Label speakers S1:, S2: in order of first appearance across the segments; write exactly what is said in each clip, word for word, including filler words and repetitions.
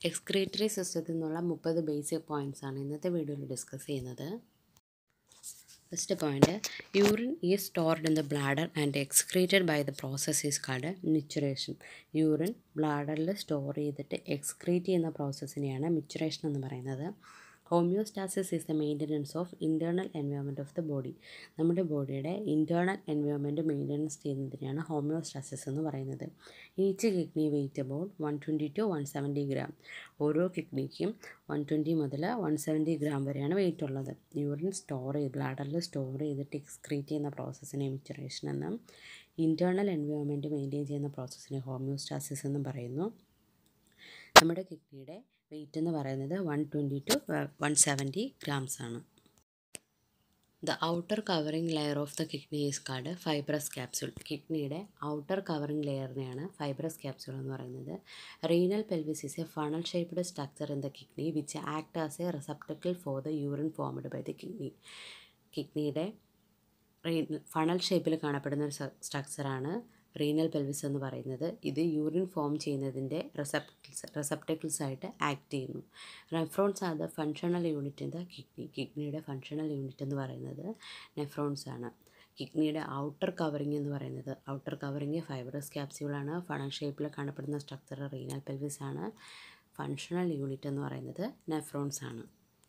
S1: Excretory system thirty basic points ആണ് ഇന്നത്തെ വീഡിയോയിൽ ഡിസ്കസ് ചെയ്യുന്നത്. First point, urine is stored in the bladder and excreted by the process is called micturition. Urine bladderൽ store ചെയ്തിട്ട് excrete ചെയ്യുന്ന പ്രോസസ്സിനെയാണ് micturition എന്ന് പറയുന്നത്. Homeostasis is the maintenance of internal environment of the body. നമ്മുടെ ബോഡിയുടെ internal environment maintenance ചെയ്യുന്നതിനാണ് homeostasis എന്ന് പറയുന്നത്. Each kidney weight about one twenty to one seventy gram. ഓരോ കിഡ്നിക്കും വൺ ട്വൻറ്റി മുതൽ വൺ സെവൻറ്റി ഗ്രാം വരെയാണ് വെയിറ്റ് ഉള്ളത്. യൂറിൻ സ്റ്റോർ ചെയ്ത് ബ്ലാഡറിൽ സ്റ്റോർ ചെയ്തിട്ട് എക്സ്ക്രീറ്റ് ചെയ്യുന്ന പ്രോസസ്സിനെ മിക്ചറേഷൻ എന്നും ഇൻറ്റേർണൽ എൻവയോൺമെൻറ്റ് മെയിൻറ്റെയിൻ ചെയ്യുന്ന പ്രോസസ്സിനെ ഹോമിയോസ്റ്റാസിസ് എന്നും പറയുന്നു. നമ്മുടെ കിഡ്നിയുടെ വെയിറ്റ് എന്ന് പറയുന്നത് one twenty to one seventy grams ആണ്. The outer covering layer of the kidney is called fibrous capsule. കിഡ്നിയുടെ ഔട്ടർ കവറിംഗ് ലെയറിനെയാണ് ഫൈബ്രസ് ക്യാപ്സ്യൂൾ എന്ന് പറയുന്നത്. Renal pelvis is a funnel shaped structure in the kidney which act as a receptacle for the urine formed by the kidney. കിഡ്നിയുടെ funnel ഷേപ്പിൽ കാണപ്പെടുന്ന ഒരു സ്ട്രക്ചറാണ് renal pelvis എന്ന് പറയുന്നത്. ഇത് യൂറിൻ ഫോം ചെയ്യുന്നതിൻ്റെ റെസപ്റ്റിക്സ് റെസപ്റ്റക്കിൾസ് ആയിട്ട് ആക്ട് ചെയ്യുന്നു. Nephrons are the functional unit in the kidney. കിഡ്നിയുടെ ഫങ്ഷണൽ യൂണിറ്റ് എന്ന് പറയുന്നത് നെഫ്രോൺസ് ആണ്. കിഡ്നിയുടെ ഔട്ടർ കവറിങ് എന്ന് പറയുന്നത് ഔട്ടർ കവറിങ് ഫൈബ്രസ് ക്യാപ്സ്യൂളാണ്. ഫണൽ ഷേപ്പിൽ കാണപ്പെടുന്ന സ്ട്രക്ചർ റീനൽ പെൽവിസ് ആണ്. ഫങ്ഷണൽ യൂണിറ്റ് എന്ന് പറയുന്നത് നെഫ്രോൺസ് ആണ്.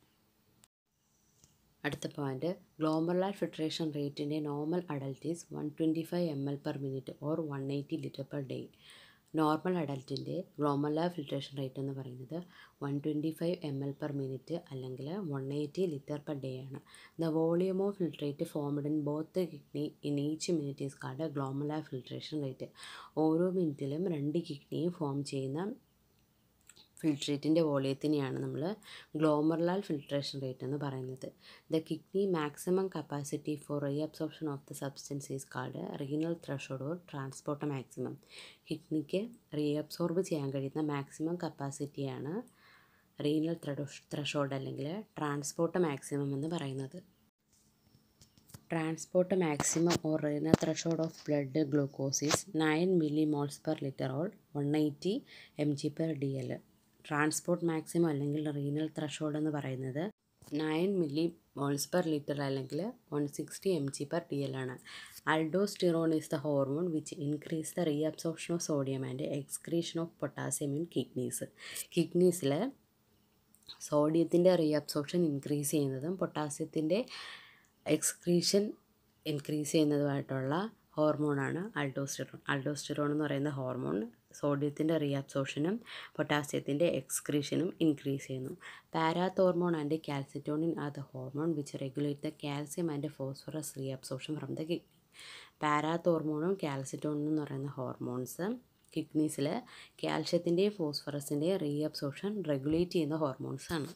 S1: അടുത്ത പോയിന്റ്, ഗ്ലോമറുലാർ ഫിൽട്രേഷൻ റേറ്റിൻ്റെ normal adult is one twenty five M L per minute or one eighty litre per day. Normal അഡൽട്ടിൻ്റെ ഗ്ലോമറുലാർ ഫിൽട്രേഷൻ റേറ്റ് എന്ന് പറയുന്നത് one twenty five M L per minute അല്ലെങ്കിൽ one eighty litre per day ആണ്. The volume of filtrate formed in both kidney in each minute is called glomerular filtration rate. ഓരോ മിനിറ്റിലും രണ്ട് കിഡ്നിയും form ചെയ്യുന്ന ഫിൽട്രേറ്റിൻ്റെ വോളിയത്തിനെയാണ് നമ്മൾ glomerular filtration rate എന്ന് പറയുന്നത്. The kidney maximum capacity for reabsorption of the substance is called renal threshold or transport maximum. കിഡ്നിക്ക് reabsorb ചെയ്യാൻ കഴിയുന്ന മാക്സിമം കപ്പാസിറ്റിയാണ് റീനൽ ത്രഷോൾഡ് അല്ലെങ്കിൽ ട്രാൻസ്പോർട്ട് മാക്സിമം എന്ന് പറയുന്നത്. Transport maximum or renal threshold of blood glucose is nine millimoles per litre or one eighty M G per D L. Transport maximum അല്ലെങ്കിൽ renal threshold എന്ന് പറയുന്നത് nine millimoles per litre അല്ലെങ്കിൽ one sixty M G per D L ആണ്. Aldosterone is the hormone which increase the reabsorption of sodium and excretion of potassium in kidneys. കിഡ്നീസിൽ സോഡിയത്തിൻ്റെ reabsorption increase ചെയ്യുന്നതും പൊട്ടാസ്യത്തിൻ്റെ excretion increase ചെയ്യുന്നതുമായിട്ടുള്ള ഹോർമോണാണ് aldosterone. Aldosterone എന്ന് പറയുന്ന hormone സോഡിയത്തിൻ്റെ റീഅബ്സോർപ്ഷനും പൊട്ടാസ്യത്തിൻ്റെ എക്സ്ക്രീഷനും ഇൻക്രീസ് ചെയ്യുന്നു. Parathormone and calcitonin are the hormone which regulate the calcium and phosphorus reabsorption from the kidney. പാരാതോർമോണും കാൽസിറ്റോണിനും എന്ന് പറയുന്ന ഹോർമോൺസ് കിഡ്നീസിൽ കാൽഷ്യത്തിൻ്റെയും ഫോസ്ഫറസിൻ്റെയും റീഅബ്സോർപ്ഷൻ റെഗുലേറ്റ് ചെയ്യുന്ന ഹോർമോൺസാണ്.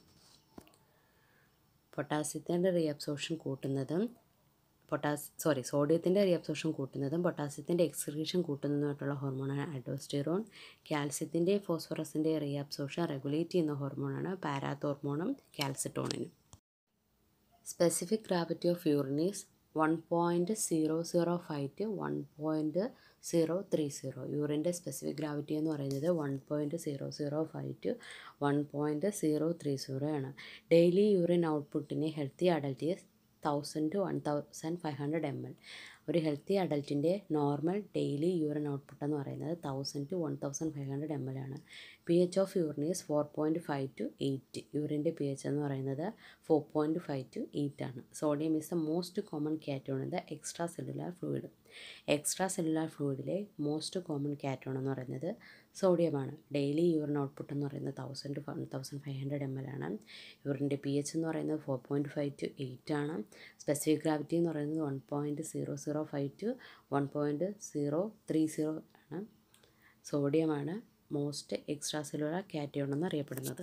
S1: പൊട്ടാസ്യത്തിൻ്റെ റീഅബ്സോർപ്ഷൻ കൂട്ടുന്നതും പൊട്ടാസ് സോറി സോഡിയത്തിൻ്റെ റീഅബ്സോർപ്ഷൻ കൂട്ടുന്നതും പൊട്ടാസ്യത്തിൻ്റെ എക്സ്ക്രീഷൻ കൂട്ടുന്നതുമായിട്ടുള്ള ഹോർമോണാണ് അൽഡോസ്റ്റിറോൺ. കാൽസ്യത്തിൻ്റെ ഫോസ്ഫറസിൻ്റെ റീഅബ്സോർപ്ഷൻ റെഗുലേറ്റ് ചെയ്യുന്ന ഹോർമോണാണ് പാരാതോർമോണും കാൽസിറ്റോണിനും. Specific gravity of urine is one point zero zero five to one point zero three zero. യൂറിൻ്റെ സ്പെസിഫിക് ഗ്രാവിറ്റി എന്ന് പറയുന്നത് one point zero zero five to one point zero three zero ആണ്. Daily urine ഔട്ട്പുട്ടിന് healthy adult is thousand to one thousand five hundred M L. ഒരു healthy അഡൽട്ടിൻ്റെ normal daily urine output എന്ന് പറയുന്നത് thousand to one thousand five hundred M L ആണ്. P H of urine is four point five to eight. യൂറിൻ്റെ P H എന്ന് പറയുന്നത് four point five to eight ആണ്. Sodium is the most common cation in the extracellular fluid. Extracellular ഫ്ലൂയിഡിലെ most common cation എന്ന് പറയുന്നത് സോഡിയമാണ്. Daily urine output എന്ന് പറയുന്നത് thousand to one thousand five hundred M L ആണ്. യൂറിൻ്റെ P H എന്ന് പറയുന്നത് four point five to eight ആണ്. സ്പെസിഫിക് ഗ്രാവിറ്റി എന്ന് പറയുന്നത് one point zero zero five to one point zero three zero ആണ്. സോഡിയമാണ് മോസ്റ്റ് എക്സ്ട്രാ സെല്ലുലാർ കാറ്റയോൺ എന്നറിയപ്പെടുന്നത്.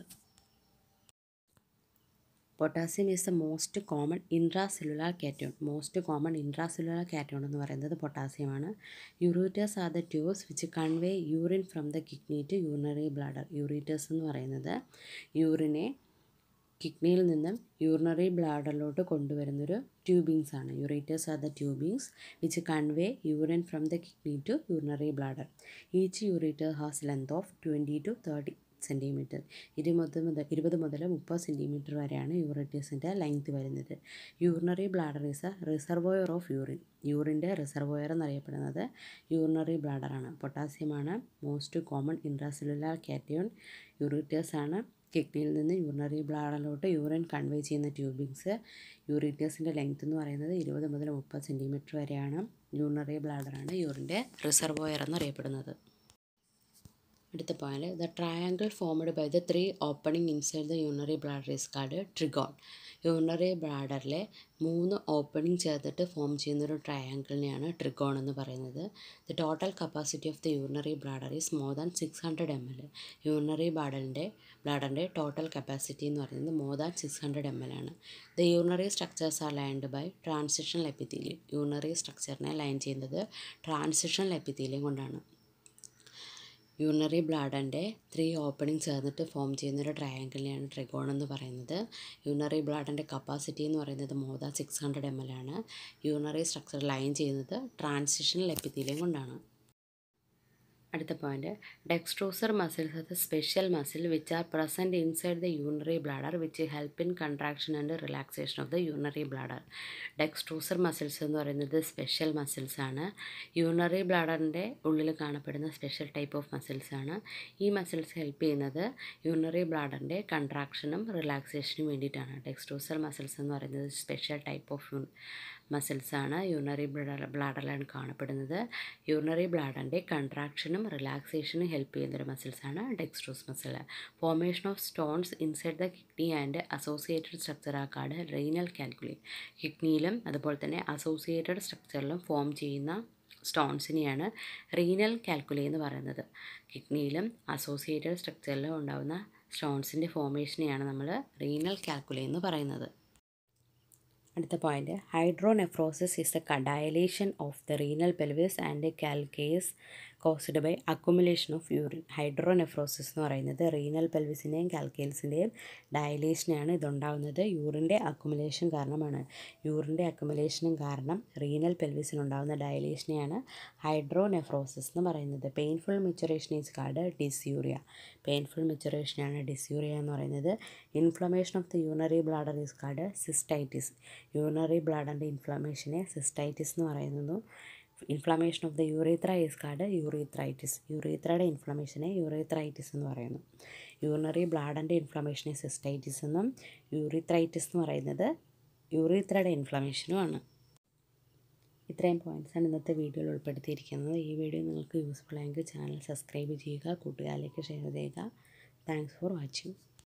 S1: Potassium is the most common intracellular cation. Most common intracellular cation എന്ന് പറയുന്നത് പൊട്ടാസ്യമാണ്. Ureters are the tubes which convey urine from the kidney to urinary bladder. Ureters എന്ന് പറയുന്നത് യൂറിനെ കിഡ്നിയിൽ നിന്നും urinary ബ്ലാഡറിലോട്ട് കൊണ്ടുവരുന്നൊരു ട്യൂബിങ്സ് ആണ്. Ureters are the tubings which convey urine from the kidney to urinary bladder. Each ureter has length of twenty to thirty centimetre. ഇരുപത് മുതൽ ഇരുപത് മുതൽ മുപ്പത് സെൻറ്റിമീറ്റർ വരെയാണ് യൂറിറ്റേഴ്സിൻ്റെ ലെങ്ത് വരുന്നത്. Urinary bladder is a reservoir of urine. യൂറിൻ്റെ reservoir എന്നറിയപ്പെടുന്നത് യൂറിനറി ബ്ലാഡറാണ്. പൊട്ടാസ്യമാണ് മോസ്റ്റ് കോമൺ ഇൻട്രാസെല്ലുലാർ കാറ്റയോൺ. യൂറിറ്റേഴ്സാണ് കിഡ്നിയിൽ നിന്ന് യൂറിനറി ബ്ലാഡറിലോട്ട് യൂറിൻ കൺവേ ചെയ്യുന്ന ട്യൂബിങ്സ്. യൂറിറ്റേഴ്സിൻ്റെ ലെങ്ത് എന്ന് പറയുന്നത് ഇരുപത് മുതൽ മുപ്പത് സെൻറ്റിമീറ്റർ വരെയാണ്. യൂറിനറി ബ്ലാഡറാണ് യൂറിൻ്റെ റിസർവോയർ എന്നറിയപ്പെടുന്നത്. അടുത്ത point, the triangle formed by the three opening inside the urinary bladder is called trigone. Urinary ബ്ലാഡറിലെ മൂന്ന് ഓപ്പണിംഗ് ചേർത്തിട്ട് ഫോം ചെയ്യുന്നൊരു ട്രയാങ്കിളിനെയാണ് ട്രിഗോൺ എന്ന് പറയുന്നത്. The total capacity of the urinary bladder is more than six hundred M L. Urinary ബ്ലാഡറിൻ്റെ ബ്ലാഡറിൻ്റെ total capacity എന്ന് പറയുന്നത് more than six hundred M L ആണ്. The urinary structures are lined by transitional epithelium. Urinary സ്ട്രക്ചറിനെ line ചെയ്യുന്നത് transitional epithelium കൊണ്ടാണ്. Urinary ബ്ലാഡറിൻ്റെ three opening ചേർന്നിട്ട് ഫോം ചെയ്യുന്നൊരു ട്രയാങ്കിളിനെയാണ് ട്രിഗോൺ എന്ന് പറയുന്നത്. യൂറിനറി ബ്ലാഡറിൻ്റെ കപ്പാസിറ്റി എന്ന് പറയുന്നത് more than six hundred M L ആണ്. യൂറിനറി സ്ട്രക്ചർ ലൈൻ ചെയ്യുന്നത് ട്രാൻസിഷണൽ എപ്പിത്തീലിയം കൊണ്ടാണ്. അടുത്ത point, detrusor muscles are the special muscle which are present inside the urinary bladder which help in contraction and relaxation of the urinary bladder. Detrusor muscles എന്ന് പറയുന്നത് special muscles ആണ്. Urinary ബ്ലാഡറിൻ്റെ ഉള്ളിൽ കാണപ്പെടുന്ന special type of muscles ആണ്. ഈ muscles help ചെയ്യുന്നത് urinary ബ്ലാഡറിൻ്റെ കൺട്രാക്ഷനും റിലാക്സേഷനും വേണ്ടിയിട്ടാണ്. ഡെക്സ്ട്രോസർ മസിൽസ് എന്ന് പറയുന്നത് സ്പെഷ്യൽ ടൈപ്പ് ഓഫ് മസിൽസ് ആണ്. യൂറിനറി ബ്ലാഡറിലാണ് കാണപ്പെടുന്നത്. യൂറിനറി ബ്ലാഡറിൻ്റെ കൺട്രാക്ഷനും റിലാക്സേഷനും ഹെൽപ്പ് ചെയ്യുന്നൊരു മസിൽസാണ് detrusor muscle. Formation of stones inside the kidney and associated structure are called renal calculi. കിഡ്നിയിലും അതുപോലെ തന്നെ അസോസിയേറ്റഡ് സ്ട്രക്ചറിലും ഫോം ചെയ്യുന്ന സ്റ്റോൺസിനെയാണ് റീനൽ കാൽക്കുലി എന്ന് പറയുന്നത്. കിഡ്നിയിലും അസോസിയേറ്റഡ് സ്ട്രക്ചറിലും ഉണ്ടാകുന്ന സ്റ്റോൺസിൻ്റെ ഫോർമേഷനെയാണ് നമ്മൾ റീനൽ കാൽക്കുലി എന്ന് പറയുന്നത്. അടുത്ത point, hydronephrosis is the dilation of the renal pelvis and calyces caused by accumulation of urine. Hydronephrosis എന്ന് പറയുന്നത് റീനൽ പെൽവിസിൻ്റെയും കാൽക്കേൽസിൻ്റെയും ഡയലേഷനാണ് ഇതുണ്ടാകുന്നത്. യൂറിൻ്റെ അക്കുമുലേഷൻ കാരണമാണ്. യൂറിൻ്റെ അക്കുമുലേഷനും കാരണം റീനൽ പെൽവിസിനുണ്ടാകുന്ന ഡയലേഷനെയാണ് ഹൈഡ്രോനെഫ്രോസിസ് എന്ന് പറയുന്നത്. Painful micturition is called dysuria. Painful മിച്ചുറേഷനാണ് ഡിസ്യൂറിയ എന്ന് പറയുന്നത്. Inflammation of the urinary bladder is called cystitis. Urinary ബ്ലാഡറിൻ്റെ ഇൻഫ്ലമേഷനെ സിസ്റ്റൈറ്റിസ് എന്ന് പറയുന്നു. Inflammation of the urethra is called urethritis. യൂറീത്രയുടെ ഇൻഫ്ലമേഷനെ യൂറീത്രൈറ്റിസ് എന്ന് പറയുന്നു. യൂറിനറി ബ്ലാഡറിൻ്റെ ഇൻഫ്ലമേഷനെ സിസ്റ്റൈറ്റിസ് എന്നും യൂറീത്രൈറ്റിസ് എന്ന് പറയുന്നത് യൂറീത്രയുടെ ഇൻഫ്ലമേഷനുമാണ്. ഇത്രയും പോയിൻറ്റ്സാണ് ഇന്നത്തെ വീഡിയോയിൽ ഉൾപ്പെടുത്തിയിരിക്കുന്നത്. ഈ വീഡിയോ നിങ്ങൾക്ക് യൂസ്ഫുൾ ആയെങ്കിൽ ചാനൽ സബ്സ്ക്രൈബ് ചെയ്യുക, കൂട്ടുകാരിലേക്ക് ഷെയർ ചെയ്യുക. Thanks for watching.